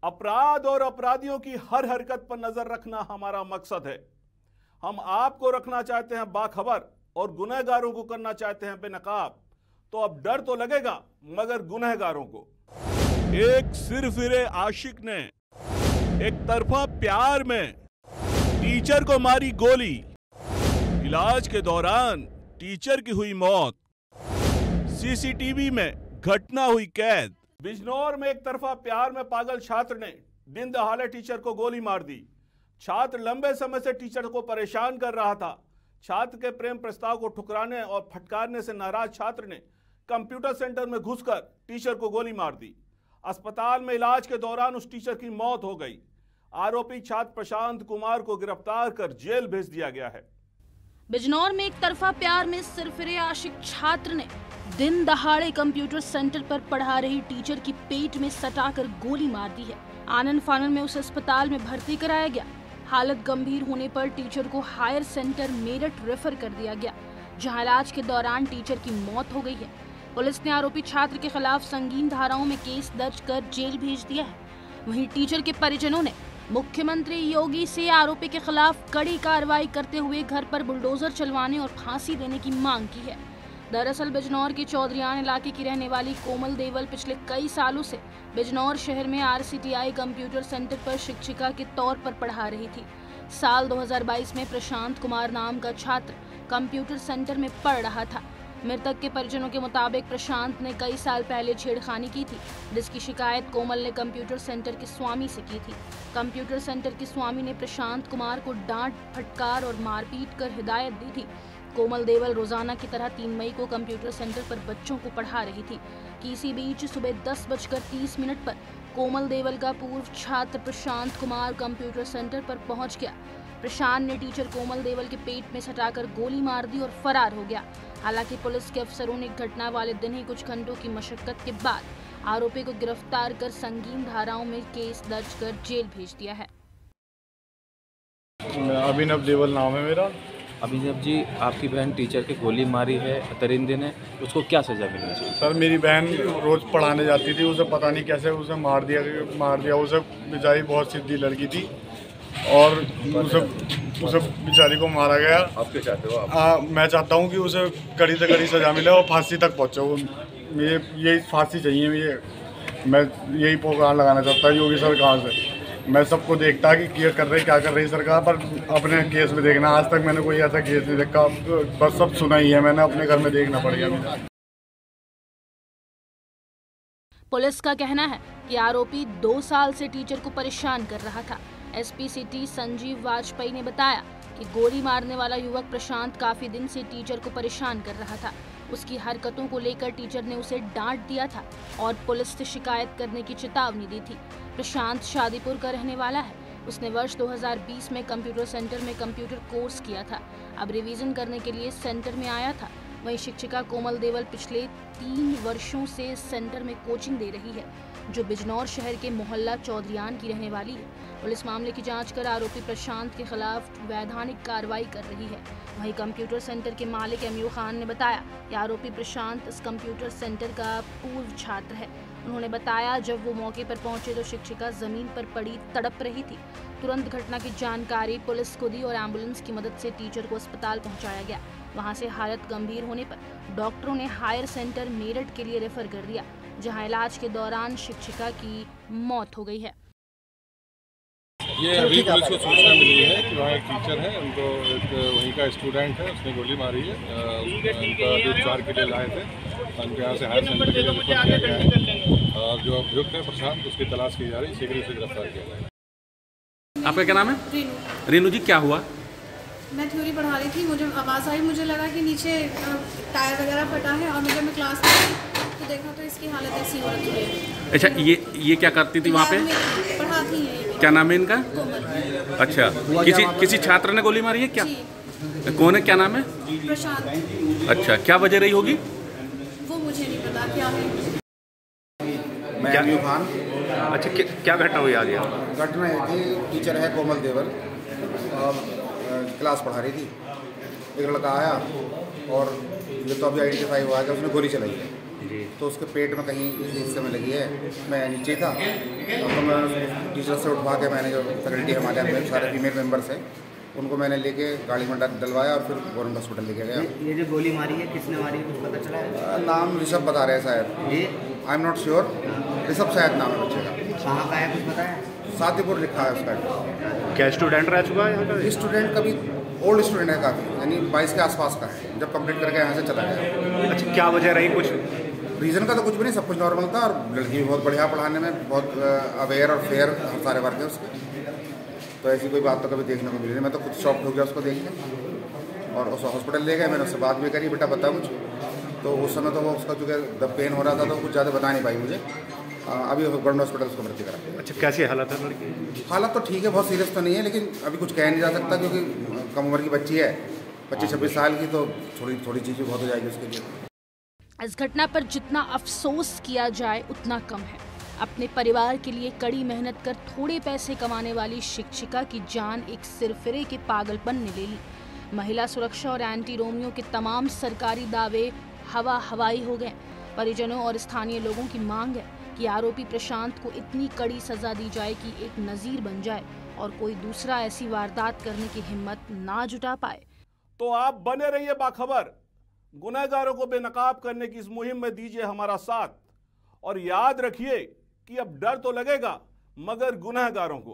अपराध और अपराधियों की हर हरकत पर नजर रखना हमारा मकसद है। हम आपको रखना चाहते हैं बाखबर और गुनहगारों को करना चाहते हैं बेनकाब। तो अब डर तो लगेगा, मगर गुनहगारों को। एक सिरफिरे आशिक ने एक तरफा प्यार में टीचर को मारी गोली। इलाज के दौरान टीचर की हुई मौत। सीसीटीवी में घटना हुई कैद। बिजनौर में एक तरफा प्यार में पागल छात्र ने दिन दहाड़े टीचर को गोली मार दी। छात्र लंबे समय से टीचर को परेशान कर रहा था। छात्र के प्रेम प्रस्ताव को ठुकराने और फटकारने से नाराज छात्र ने कंप्यूटर सेंटर में घुसकर टीचर को गोली मार दी। अस्पताल में इलाज के दौरान उस टीचर की मौत हो गई। आरोपी छात्र प्रशांत कुमार को गिरफ्तार कर जेल भेज दिया गया है। बिजनौर में एक तरफा प्यार में सिरफिरे आशिक छात्र ने दिन दहाड़े कंप्यूटर सेंटर पर पढ़ा रही टीचर की पेट में सटाकर गोली मार दी है। आनन फानन में उसे अस्पताल में भर्ती कराया गया। हालत गंभीर होने पर टीचर को हायर सेंटर मेरठ रेफर कर दिया गया, जहां इलाज के दौरान टीचर की मौत हो गई है। पुलिस ने आरोपी छात्र के खिलाफ संगीन धाराओं में केस दर्ज कर जेल भेज दिया है। वहीं टीचर के परिजनों ने मुख्यमंत्री योगी से आरोपी के खिलाफ कड़ी कार्रवाई करते हुए घर पर बुलडोजर चलवाने और फांसी देने की मांग की है। दरअसल बिजनौर के चौधरियान इलाके की रहने वाली कोमल देवल पिछले कई सालों से बिजनौर शहर में RCTI कंप्यूटर सेंटर पर शिक्षिका के तौर पर पढ़ा रही थी। साल 2022 में प्रशांत कुमार नाम का छात्र कंप्यूटर सेंटर में पढ़ रहा था। मृतक के परिजनों के मुताबिक प्रशांत ने कई साल पहले छेड़खानी की थी, जिसकी शिकायत कोमल ने कंप्यूटर सेंटर के स्वामी से की थी। कंप्यूटर सेंटर के स्वामी ने प्रशांत कुमार को डांट, फटकार और मारपीट कर हिदायत दी थी। कोमल देवल रोजाना की तरह 3 मई को कंप्यूटर सेंटर पर बच्चों को पढ़ा रही थी कि इसी बीच सुबह 10:30 पर कोमल देवल का पूर्व छात्र प्रशांत कुमार कंप्यूटर सेंटर पर पहुंच गया। प्रशांत ने टीचर कोमल देवल के पेट में सटाकर गोली मार दी और फरार हो गया। हालांकि पुलिस के अफसरों ने घटना वाले दिन ही कुछ घंटों की मशक्कत के बाद आरोपी को गिरफ्तार कर संगीन धाराओं में केस दर्ज कर जेल भेज दिया है। अभिनव देवल नाम है मेरा। अभिनव जी, आपकी बहन टीचर की गोली मारी है तरिंदे ने, उसको क्या सजा मिलनी चाहिए? सर, मेरी बहन रोज पढ़ाने जाती थी, उसे पता नहीं कैसे उसे मार दिया। उसे बेचारी बहुत सीधी लड़की थी और उसे बेचारी को मारा गया। आप क्या चाहते हो? आप? मैं चाहता हूँ कि उसे कड़ी से कड़ी सजा मिले और फांसी तक पहुँचे। मुझे यही फांसी चाहिए। मैं यही पुकार लगाना चाहता हूँ योगी सरकार से। मैं सबको देखता कि क्या कर रही सरकार, पर अपने केस में देखना। आज तक मैंने कोई ऐसा केस नहीं देखा, बस सब सुना ही है मैंने। अपने घर में देखना पड़ेगा मुझे। पुलिस का कहना है कि आरोपी 2 साल से टीचर को परेशान कर रहा था। SP सिटी संजीव वाजपेयी ने बताया कि गोली मारने वाला युवक प्रशांत काफी दिन से टीचर को परेशान कर रहा था। उसकी हरकतों को लेकर टीचर ने उसे डांट दिया था और पुलिस से शिकायत करने की चेतावनी दी थी। प्रशांत शादीपुर का रहने वाला है। उसने वर्ष 2020 में कंप्यूटर सेंटर में कंप्यूटर कोर्स किया था। अब रिवीजन करने के लिए सेंटर में आया था। वहीं शिक्षिका कोमल देवल पिछले 3 वर्षों से सेंटर में कोचिंग दे रही है, जो बिजनौर शहर के मोहल्ला चौधरियान की रहने वाली है। पुलिस मामले की जांच कर आरोपी प्रशांत के खिलाफ वैधानिक कार्रवाई कर रही है। वहीं कंप्यूटर सेंटर के मालिक MU खान ने बताया कि आरोपी प्रशांत इस कंप्यूटर सेंटर का पूर्व छात्र है। उन्होंने बताया, जब वो मौके पर पहुंचे तो शिक्षिका जमीन पर पड़ी तड़प रही थी। तुरंत घटना की जानकारी पुलिस को दी और एम्बुलेंस की मदद से टीचर को अस्पताल पहुंचाया गया। वहां से हालत गंभीर होने पर डॉक्टरों ने हायर सेंटर मेरठ के लिए रेफर कर दिया, जहां इलाज के दौरान शिक्षिका की मौत हो गई है। ये अभी पुलिस को सूचना मिली है कि वहाँ एक टीचर है, उनको एक वहीं का स्टूडेंट है, उसने गोली मारी है। उनका अभी उपचार के लिए लाए थे, उनके यहाँ से हायर सेंटर के लिए रेफर किया गया है। और जो अभियुक्त है प्रशांत, उसकी तलाश की जा रही है, शीघ्र उसे गिरफ्तार किया जाएगा। आपका क्या नाम है? रीनू। रीनू जी, क्या हुआ? मैं थ्योरी पढ़ा रही थी, मुझे आवाज़ आई, मुझे लगा कि नीचे टायर वगैरह फटा है और जब मैं क्लास में तो देखा तो इसकी हालत ऐसी हो रही है। अच्छा, ये क्या करती थी वहाँ पे? पढ़ाती है। क्या नाम है इनका? अच्छा, किसी छात्र ने गोली मारी है क्या? कौन है, क्या नाम है? प्रशांत। अच्छा, क्या वजह रही होगी? वो मुझे नहीं पता क्या है। मैं MU खान। अच्छा, क्या घटना हुई आज यहाँ? घटना ये थी, टीचर है कोमल देवल और क्लास पढ़ा रही थी। एक लड़का आया और ये तो अभी आइडेंटिफाई हुआ कि उसने गोली चलाई है। तो उसके पेट में कहीं इस हिस्से में लगी है। मैं नीचे था तो मैं टीचर से उठवा के, मैंने जो फैकल्टी हमारे यहाँ सारे फीमेल मेंबर्स हैं उनको मैंने लेके गाड़ी में डलवाया और फिर गवर्नमेंट हॉस्पिटल लेके गया। ये जो गोली मारी है किसने मारी है कुछ पता चला है? नाम ऋषभ बता रहे हैं शायद, जी I am not sure, Rishabh शायद नाम है बच्चे का। कहाँ का है कुछ पता है? सादीपुर लिखा है उसका। क्या स्टूडेंट रह चुका है यहाँ का? स्टूडेंट कभी ओल्ड स्टूडेंट है काफ़ी, यानी 22 के आसपास का है जब कंप्लीट करके यहाँ से चला गया। अच्छा, क्या वजह रही? कुछ रीज़न का तो कुछ भी नहीं, सब कुछ नॉर्मल था और लड़की भी बहुत बढ़िया पढ़ाने में, बहुत अवेयर और फेयर सारे वर्क है उसके, तो ऐसी कोई बात तो कभी देखने को मिली नहीं। मैं तो खुद शॉक हो गया उसको देख के और उस हॉस्पिटल ले गए, मैंने उससे बात भी करी, बेटा बता मुझे, तो उस समय तो वो उसका जो जब पेन हो रहा था तो कुछ ज़्यादा बता नहीं पाई मुझे। अभी गवर्नमेंट हॉस्पिटल उसको भर्ती करा। अच्छा, कैसी हालत है लड़की? हालत तो ठीक है, बहुत सीरियस तो नहीं है, लेकिन अभी कुछ कह नहीं जा सकता क्योंकि कम उम्र की बच्ची है, 25-26 साल की, तो थोड़ी चीज़ें बहुत हो जाएगी उसके लिए। इस घटना पर जितना अफसोस किया जाए उतना कम है। अपने परिवार के लिए कड़ी मेहनत कर थोड़े पैसे कमाने वाली शिक्षिका की जान एक सिरफिरे के पागलपन ने ले ली। महिला सुरक्षा और एंटी रोमियो के तमाम सरकारी दावे हवाई हो गए। परिजनों और स्थानीय लोगों की मांग है कि आरोपी प्रशांत को इतनी कड़ी सजा दी जाए कि एक नजीर बन जाए और कोई दूसरा ऐसी वारदात करने की हिम्मत ना जुटा पाए। तो आप बने रहिए बाखबर, गुनहगारों को बेनकाब करने की इस मुहिम में दीजिए हमारा साथ और याद रखिए कि अब डर तो लगेगा मगर गुनहगारों को।